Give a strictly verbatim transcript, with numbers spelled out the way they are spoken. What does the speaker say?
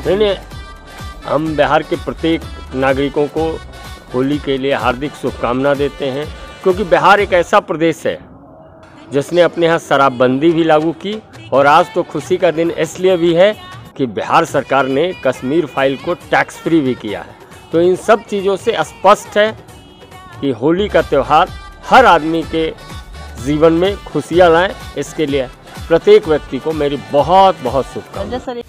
नहीं नहीं हम बिहार के प्रत्येक नागरिकों को होली के लिए हार्दिक शुभकामना देते हैं, क्योंकि बिहार एक ऐसा प्रदेश है जिसने अपने यहाँ शराबबंदी भी लागू की। और आज तो खुशी का दिन इसलिए भी है कि बिहार सरकार ने कश्मीर फाइल को टैक्स फ्री भी किया है। तो इन सब चीज़ों से स्पष्ट है कि होली का त्यौहार हर आदमी के जीवन में खुशियाँ लाएं। इसके लिए प्रत्येक व्यक्ति को मेरी बहुत बहुत शुभकामनाएं।